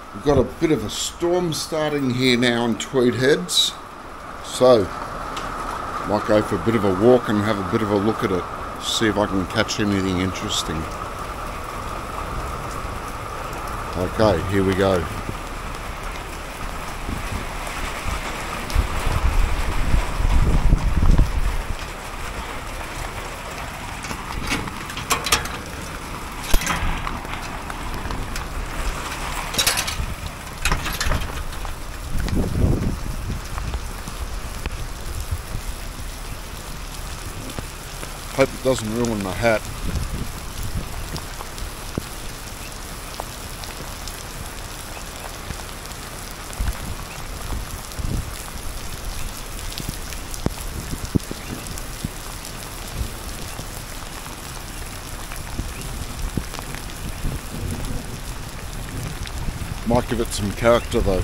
We've got a bit of a storm starting here now in Tweed Heads, so might go for a bit of a walk and have a bit of a look at it, see if I can catch anything interesting. Okay, here we go. Hope it doesn't ruin my hat. Might give it some character though.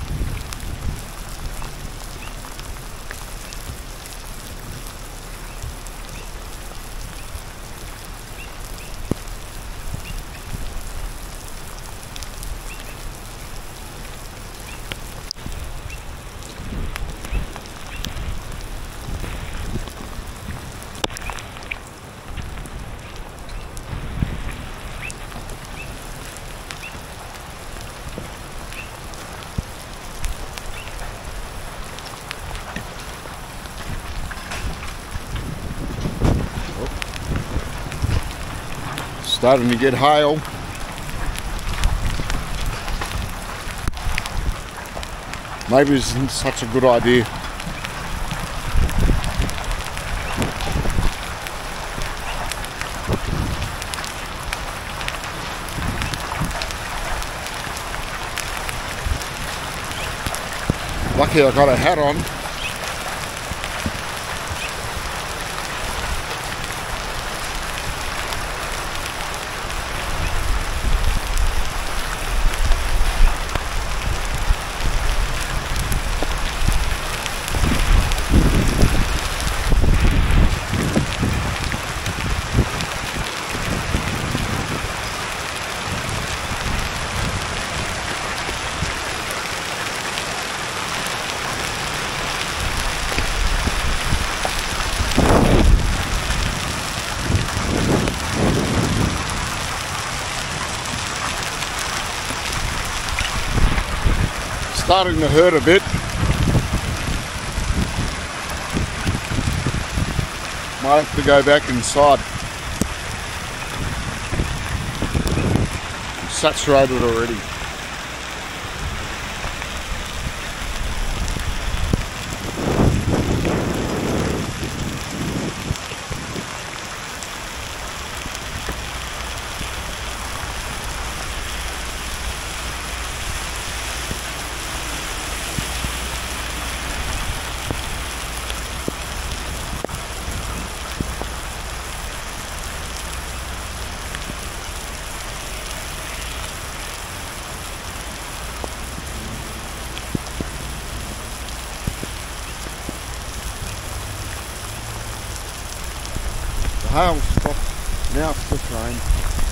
Starting to get hail. Maybe this isn't such a good idea. Lucky I got a hat on. Starting to hurt a bit. Might have to go back inside. I'm saturated already. The hail stopped, now it's just rain.